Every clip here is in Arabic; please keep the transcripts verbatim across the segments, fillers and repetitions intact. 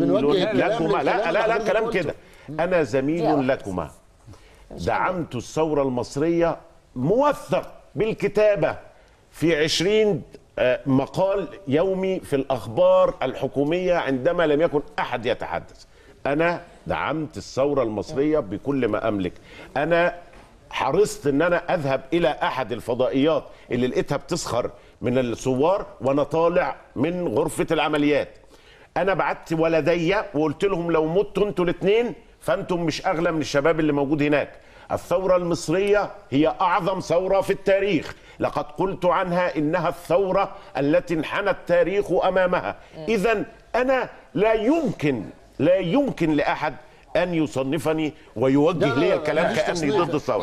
لكما. لا لا لا كلام كده. انا زميل لكما، دعمت الثورة المصرية، موثق بالكتابة في عشرين مقال يومي في الأخبار الحكومية عندما لم يكن أحد يتحدث. أنا دعمت الثورة المصرية بكل ما أملك. أنا حرصت أن أنا أذهب إلى أحد الفضائيات اللي لقيتها بتسخر من الثوار وأنا طالع من غرفة العمليات. أنا بعت ولدي وقلت لهم لو متوا أنتوا الاثنين فأنتم مش أغلى من الشباب اللي موجود هناك. الثورة المصرية هي أعظم ثورة في التاريخ، لقد قلت عنها إنها الثورة التي انحنى التاريخ أمامها. إذن أنا لا يمكن لا يمكن لأحد أن يصنفني ويوجه لي الكلام كأني ضد الثورة.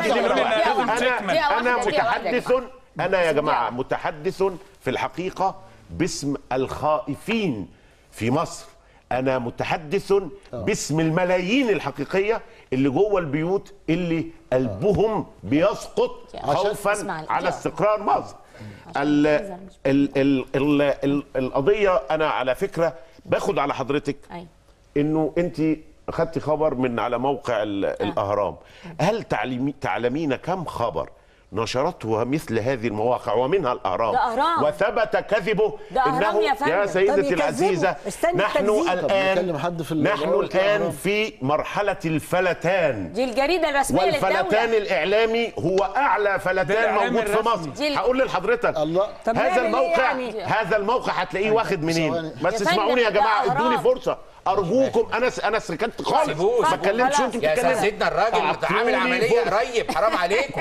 أنا أنا متحدث، أنا يا جماعة متحدث في الحقيقة باسم الخائفين في مصر. أنا متحدث باسم الملايين الحقيقية اللي جوه البيوت اللي قلبهم بيسقط خوفا على استقرار مصر. ال ال ال ال ال القضية أنا على فكرة باخد على حضرتك إنه أنت أخذتي خبر من على موقع الأهرام. هل تعلمين كم خبر نشرته مثل هذه المواقع ومنها الأهرام وثبت كذبه؟ إنه يا, يا سيدتي العزيزة نحن الآن نحن الآن في مرحلة الفلتان. دي الجريدة الرسمية للدولة. والفلتان الإعلامي هو أعلى فلتان موجود في مصر. هقول لحضرتك هذا الموقع يعني هذا الموقع هتلاقيه واخد منين؟ بس اسمعوني يا جماعة، ادوني فرصة أرجوكم. أنا أنا سكت خالص ما اتكلمتش. أنتوا بتتكلموا يا سيدنا الراجل عامل عملية قريب، حرام عليكم.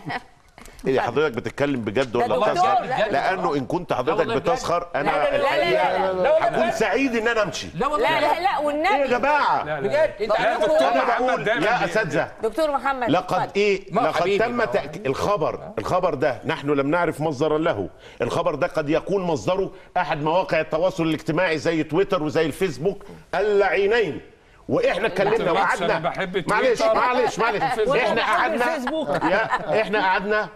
إيه حضرتك بتتكلم بجد ولا بتسخر؟ لأنه إن كنت حضرتك بتسخر أنا الحقيقة هكون سعيد إن أنا أمشي. لا لا لا والنبي إيه يا جماعة؟ بجد أنا بقول يا أساتذة دكتور محمد لقد إيه لقد تم تأكيد الخبر. الخبر ده نحن لم نعرف مصدرا له. الخبر ده قد يكون مصدره أحد مواقع التواصل الاجتماعي زي تويتر وزي الفيسبوك اللعينين. واحنا اتكلمنا وقعدنا معلش معلش معلش احنا قعدنا احنا قعدنا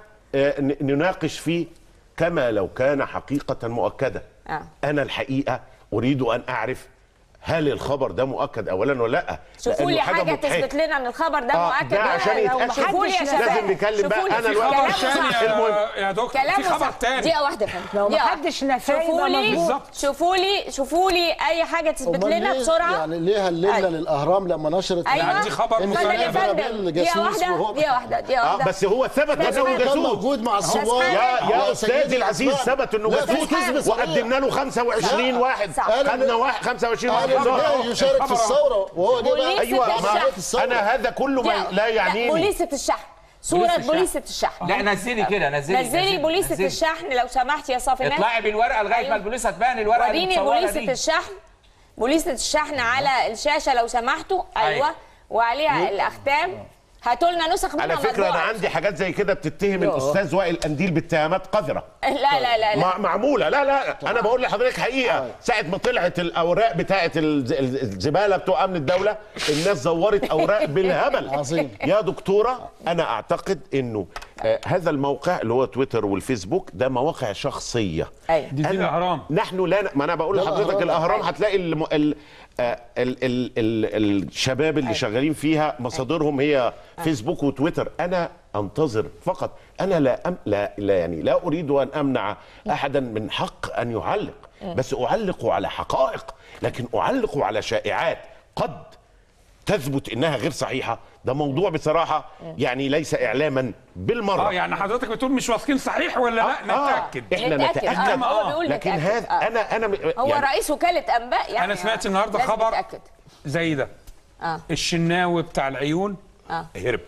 نناقش فيه كما لو كان حقيقة مؤكدة. آه. أنا الحقيقة أريد أن أعرف هل الخبر ده مؤكد أولا ولا لأ؟ شوفوا لي حاجة تثبت لنا أن الخبر ده آه مؤكد. ده عشان يتأكد شوفوا لي يا شباب لازم نتكلم بقى. أنا الوقت المهم يا دكتور في خبر تاني. دقيقة واحدة فندم، لو ما حدش نفاذ شوفوا لي شوفوا لي شوفوا لي أي حاجة تثبت لنا بسرعة. يعني ليه هللنا للأهرام لما نشرت عندي خبر دقيقة واحدة دقيقة واحدة دقيقة واحدة بس هو ثبت أنه جاسوس موجود مع الثوار. يا يا أستاذي العزيز ثبت أنه جاسوس وقدمنا له خمسة وعشرين واحد خدنا واحد خمسة وعشرين واحد يشارك في الثورة وهو ده. أيوة أنا هذا كله ما لا يعنيني. بوليسة الشحن، صورة بوليسة الشحن. لا نزلي كده نزلي نزلي بوليسة الشحن لو سمحتي يا صافي. اطلعي بالورقة لغاية ما البوليسة تبان الورقة. وريني بوليسة الشحن، بوليسة الشحن على الشاشة لو سمحتوا. أيوة وعليها الأختام. هاتوا لنا نسخ منها. على فكرة أنا عندي حاجات زي كده بتتهم الأستاذ وائل قنديل باتهامات قذرة. لا لا لا لا معمولة. لا لا أنا بقول لحضرتك حقيقة. ساعة ما طلعت الأوراق بتاعة الزبالة بتوع أمن الدولة الناس زورت أوراق بالهبل. عظيم. يا دكتورة أنا أعتقد إنه آه هذا الموقع اللي هو تويتر والفيسبوك ده مواقع شخصية. أيوة. دي, دي الأهرام. نحن لا ما أنا بقول لحضرتك الأهرام هتلاقي الم... ال... آه ال... ال... ال... الشباب اللي شغالين فيها مصادرهم هي فيسبوك وتويتر. أنا أنتظر فقط. أنا لا أم... لا لا يعني لا أريد أن أمنع أحدا من حق أن يعلق، بس أعلق على حقائق، لكن أعلق على شائعات قد تثبت انها غير صحيحه. ده موضوع بصراحه يعني ليس اعلاما بالمره. اه يعني حضرتك بتقول مش واثقين صحيح ولا لا؟ آه نتاكد. احنا نتاكد. آه هو بيقول لكن نتأكد. هذا آه. انا انا هو يعني رئيس وكاله انباء يعني. انا سمعت النهارده خبر نتأكد. زي ده. اه الشناوي بتاع العيون اه هرب.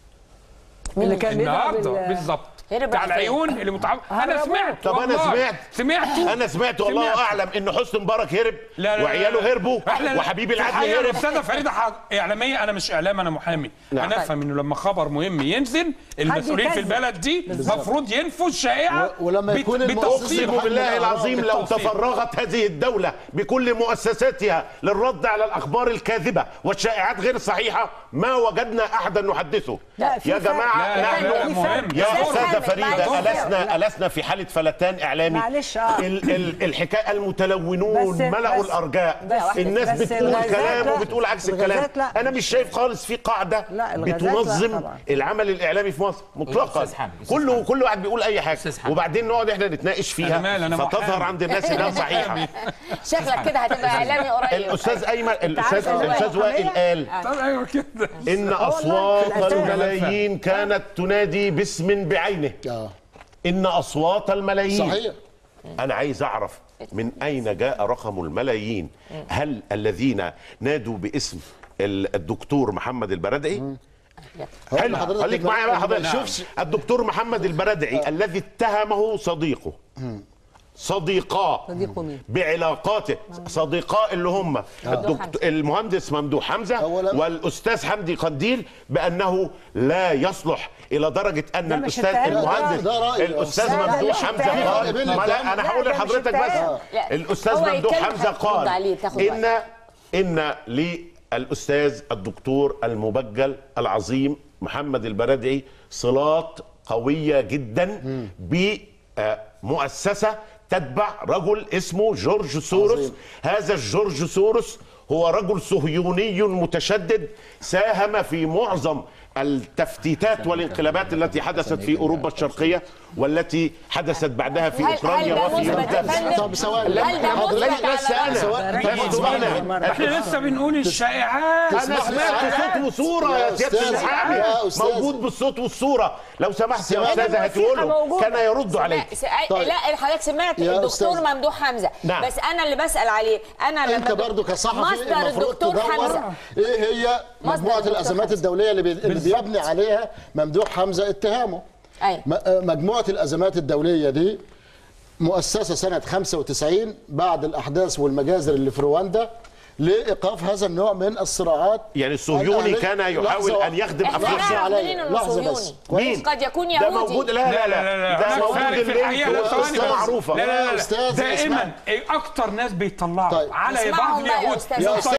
اللي كان النهارده بالظبط بتاع العيون اللي متعب. انا سمعت. طب انا سمعت سمعته انا سمعت والله اعلم ان حسني مبارك هرب وعياله هربوا وحبيب العدل هرب. استاذه فريده اعلاميه. انا مش اعلام انا محامي. انا افهم انه لما خبر مهم ينزل المسؤولين في البلد دي المفروض ينفوا الشائعه. ولما يكون اقسم بالله العظيم لو تفرغت هذه الدوله بكل مؤسساتها للرد على الاخبار الكاذبه والشائعات غير الصحيحه ما وجدنا احدا نحدثه. يا جماعه نحن يا استاذه فريده ألسنا ألسنا في حاله فلتان اعلامي؟ معلش اه ال ال الحكايه المتلونون بس- ملأوا بس- الارجاء، بس- الناس بس بتقول الغازات كلام لا. وبتقول عكس الكلام. الغازات لا. انا مش شايف خالص في قاعده لا، الغازات لا بتنظم طبعا. العمل الاعلامي في مصر مطلقا. أستاذ حامد، أستاذ كله حامد. كل واحد بيقول اي حاجه أستاذ حامد. وبعدين نقعد احنا نتناقش أنا مال، فيها أنا فتظهر محامي. عند الناس انها صحيحه. شكلك كده هتبقى اعلامي قريب. الاستاذ ايمن الاستاذ عارف الاستاذ هو وائل قال طب ايوه كده. ان اصوات في الأساس. الملايين كانت تنادي باسم بعينه. اه ان اصوات الملايين صحيح. أنا عايز أعرف من أين جاء رقم الملايين؟ هل الذين نادوا باسم ال- الدكتور محمد البردعي؟ حلو، حضرتك خليك ما- معايا بقى ما حضرتك. بنشوفش. الدكتور محمد البردعي الذي اتهمه صديقه صديقاه صديقه مين؟ بعلاقاته، صديقاء اللي هم الدكتور المهندس ممدوح حمزه أولاً. والاستاذ حمدي قنديل بانه لا يصلح الى درجه ان ده مش الاستاذ اتهام، المهندس ده رأي. الاستاذ لا، ده ممدوح مش حمزه اتهام. قال ما لا انا لا، هقول ده مش لحضرتك اتهام. بس لا. الاستاذ هو ممدوح يتكلم حمزه هترد قال عليه، تاخد ان ان للاستاذ الدكتور المبجل العظيم محمد البردعي صلات قويه جدا بمؤسسه تتبع رجل اسمه جورج سوروس. عظيم. هذا الجورج سوروس هو رجل صهيوني متشدد ساهم في معظم التفتيتات والانقلابات التي حدثت في اوروبا الشرقيه والتي حدثت بعدها في هل- اوكرانيا هل ده وفي مثبت يا يوغوسلافيا. فندم؟ طب ثواني. هل ده لا مثبت لست على انا سواء- لست انا احنا لسه بنقول الشائعات. انا سمعت صوت وصوره يا يا سياده أستاذ، المحامي يا أستاذ. موجود بالصوت والصوره. لو سمحت يا سمعت استاذه الوثيقة هاتوا له موجودة. كان يرد عليك. س- طيب. لا حضرتك سمعت يا الدكتور أستاذ. ممدوح حمزه. نعم. بس انا اللي بسال عليه انا لما انت ب- برضو كصحفي مصدر المفروض الدكتور حمزه تدور ايه هي مصدر مجموعه الدكتور الازمات حمزة. الدوليه اللي, بي... اللي بيبني عليها ممدوح حمزه اتهامه. أيوة. م- مجموعه الازمات الدوليه دي مؤسسه سنه خمسة وتسعين بعد الاحداث والمجازر اللي في رواندا لايقاف هذا النوع من الصراعات. يعني الصهيوني الأهلية- كان يحاول لحظة ان يخدم احنا افريقيا. نعرف عليا. منين انه لحظة بس. صهيوني. مين؟ قد يكون ده يهودي. موجود. لا لا لا ده هناك موجود فارق في اللينك الحقيقة. لا، ثواني والقصه بس. معروفه. لا لا لا أستاذ، دائما اسمع. اكتر ناس بيطلعوا طيب. على اسمعهم بعض بقى يا اليهود أستاذ. يا أستاذ